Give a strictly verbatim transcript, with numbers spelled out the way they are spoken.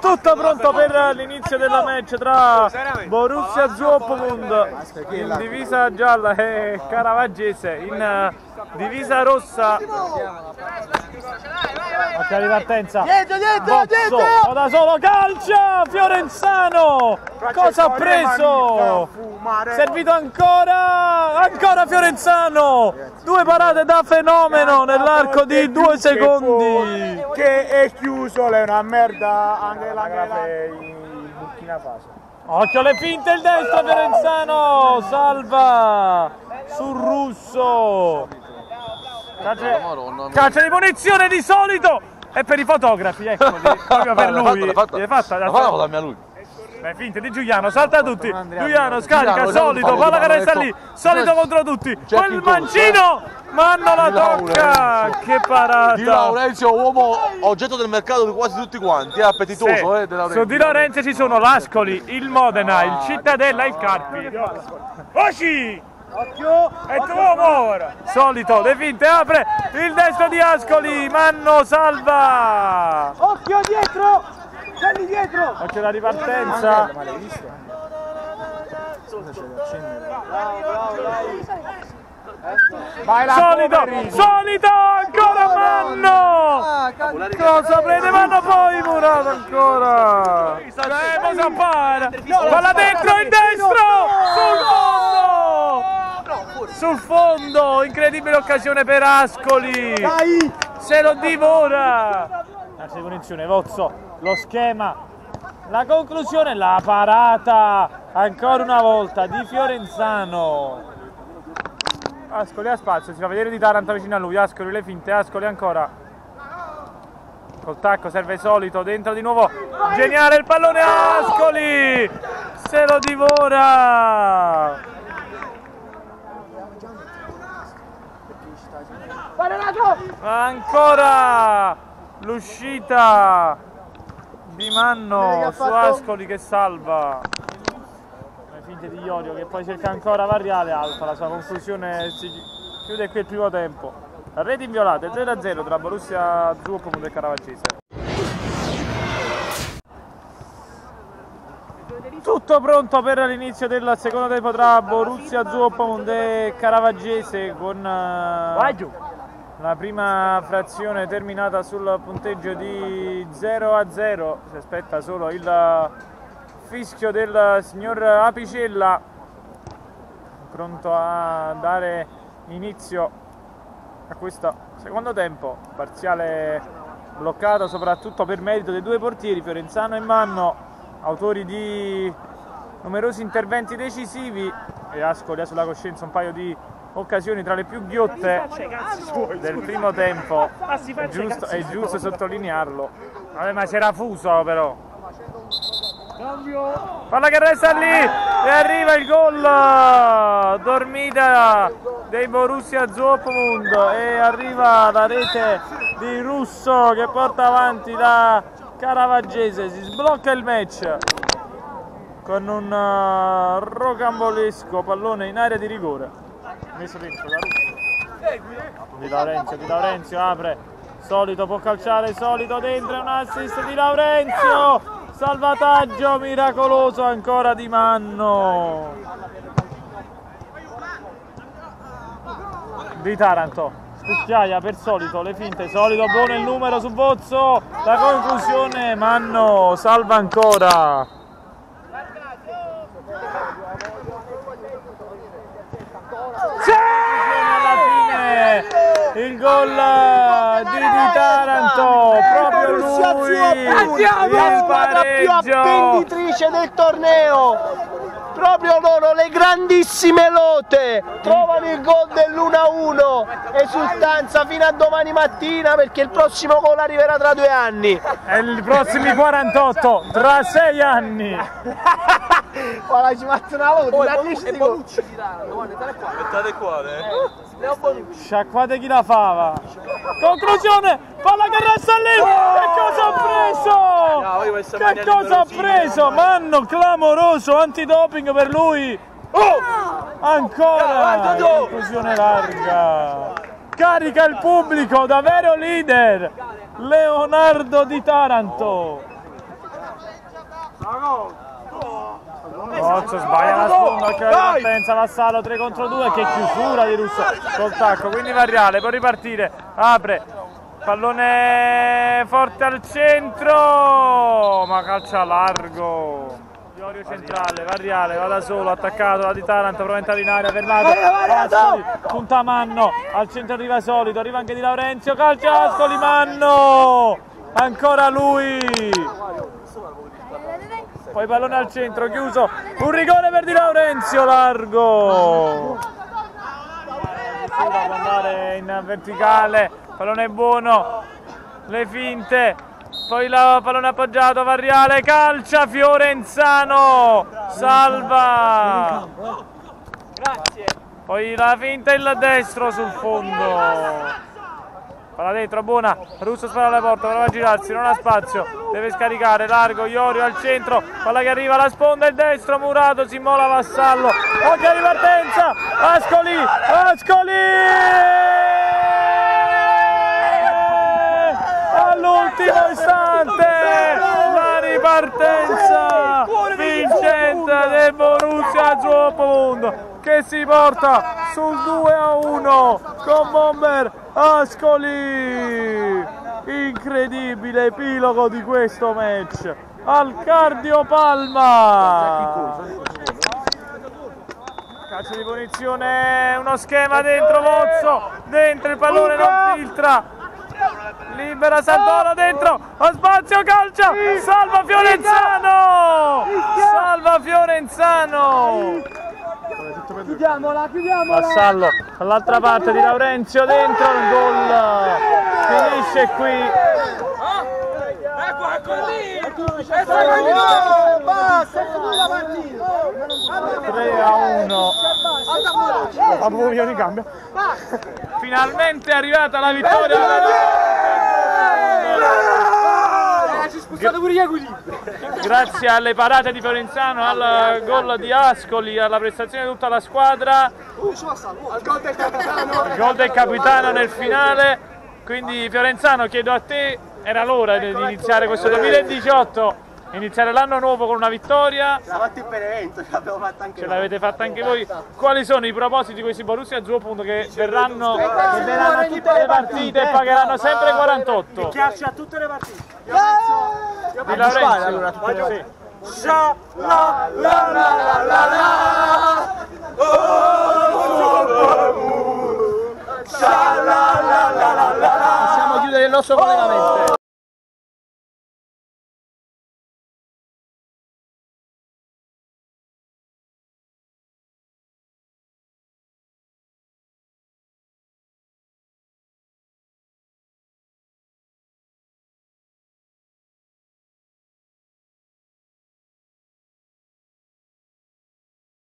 Tutto pronto per l'inizio della match tra Borussia Dortmund in divisa gialla e Caravaggese in divisa rossa. Occhio di partenza. Dietro, dietro, dietro! O da solo, calcia! Fiorenzano! Cosa ha preso? Servito ancora! Ancora Fiorenzano! Due parate da fenomeno nell'arco di due secondi! Che è chiuso, è una merda anche la cafe in Burkina Faso. Occhio alle finte, il destro Fiorenzano! Salva sul russo! Calcia, calcia di punizione di solito! E per i fotografi, eccoli, proprio per lui. L'ha fatta, l'ha fatta, l'ha fatta a lui. Beh, finte di Giuliano, salta tutti. Giuliano scarica, solito, palla che resta lì, solito contro tutti. Quel mancino, Manno la tocca, che parata. Di Laurenzio, uomo oggetto del mercato di quasi tutti quanti, è appetitoso. Sì. Eh, Laurenzio. Su Di Laurenzio ci sono l'Ascoli, il Modena, il Cittadella e il Carpi. Oci! Occhio! E tu ora! Solito, De Finte apre il destro di Ascoli, Manno salva! Occhio dietro! Prendi dietro! Occhio la ripartenza! Ma l'hai visto? Solito! Solito! Ancora Manno! Cosa prende Manno poi? Murato ancora! Eh, cosa para? Palla dentro, il destro! Sul fondo! Sul fondo, incredibile occasione per Ascoli, Dai! se lo divora. La punizione, Vozzo, lo schema, la conclusione, la parata, ancora una volta di Fiorenzano. Ascoli ha spazio, si fa vedere Di Taranto vicino a lui, Ascoli le finte, Ascoli ancora. Col tacco serve Solito, dentro di nuovo, geniale il pallone, Ascoli, se lo divora. Ancora l'uscita di Manno su Ascoli che salva. Le finte di Iorio che poi cerca ancora Varriale alta, la sua conclusione si chiude qui il primo tempo. Reti inviolate zero a zero tra Borussia Dortmund e Caravaggese. Tutto pronto per l'inizio del secondo tempo tra Borussia Dortmund e Caravaggese con la prima frazione terminata sul punteggio di zero a zero. Si aspetta solo il fischio del signor Apicella, pronto a dare inizio a questo secondo tempo. Parziale bloccato soprattutto per merito dei due portieri, Fiorenzano e Manno, autori di numerosi interventi decisivi, e Ascoli ha sulla coscienza un paio di occasioni tra le più ghiotte del primo tempo. È giusto, è giusto sottolinearlo. Vabbè, ma c'era fuso però. Palla che resta lì e arriva il gol dormita dei Borussia Dortmund e arriva la rete di Russo che porta avanti la Caravaggese. Si sblocca il match con un uh, rocambolesco pallone in area di rigore messo dentro da Russo. Di Laurenzio, Di Laurenzio apre, Solito può calciare, Solito dentro, un assist di Laurenzio, salvataggio miracoloso ancora di Manno. Di Taranto, Scucchiaia per Solito, le finte, Solito buono il numero su Vozzo, la conclusione, Manno salva ancora. Alla fine il gol di Di Taranto, proprio lui, il pareggio più appenditrice del torneo. Proprio loro, le grandissime lote, trovano il gol dell'uno a uno, esultanza fino a domani mattina perché il prossimo gol arriverà tra due anni. E i prossimi quarantotto, tra sei anni. Guarda, ci mettono una volta, grandissimo. Aspettate qua, eh. Sciacquate chi la fava. Conclusione, palla che resta lì. Che cosa ha preso? Che cosa ha preso? Manno clamoroso, antidoping per lui. Ancora conclusione larga. Carica il pubblico, da vero leader Leonardo Di Taranto. Ozzo sbaglia la sponda, occhio alla partenza, Vassallo tre contro due, che chiusura di Russo col tacco, quindi Varriale può ripartire, apre, pallone forte al centro, ma calcia largo. Iorio centrale, Varriale va da solo, attaccato da Di Taranto, prova a entrare in area, fermato, Ascoli, punta Manno, al centro arriva Solito, arriva anche Di Laurenzio, calcia Ascoli, Manno, ancora lui. Poi pallone al centro, chiuso, un rigore per Di Laurenzio, largo. Può andare in verticale, pallone buono, le finte, poi la pallone appoggiato, Varriale, calcia, Fiorenzano, salva. Poi la finta il destro sul fondo. Palla dentro, buona, Russo spara alla porta, prova a girarsi, non ha spazio, deve scaricare, largo, Iorio al centro, palla che arriva alla sponda, il destro, Murato, si immola Vassallo, occhio di partenza, Ascoli, Ascoli! All'ultimo istante, la ripartenza vincente del Borussia Dortmund, che si porta sul due a uno con bomber Ascoli. Incredibile epilogo di questo match al Cardiopalma. Calcio di punizione, uno schema dentro Mozzo, dentro il pallone non filtra, libera Santoro, dentro, a spazio, calcia, salva Fiorenzano, salva Fiorenzano. Chiudiamola, chiudiamola! Vassallo dall'altra parte, Di Laurenzio dentro, il gol finisce qui. tre a uno. Finalmente è arrivata la vittoria. Grazie alle parate di Fiorenzano, al gol di Ascoli, alla prestazione di tutta la squadra, al gol del capitano nel finale. Quindi Fiorenzano, chiedo a te, era l'ora di iniziare questo duemiladiciotto, iniziare l'anno nuovo con una vittoria. Ce l'avete fatta anche voi. Quali sono i propositi di questi Borussia Dortmund che verranno, che verranno a tutte le partite e pagheranno sempre quarantotto? Chiaccia a tutte le partite. Di Laurenzio, sì. Sha la la la la la. Possiamo chiudere il nostro collegamento.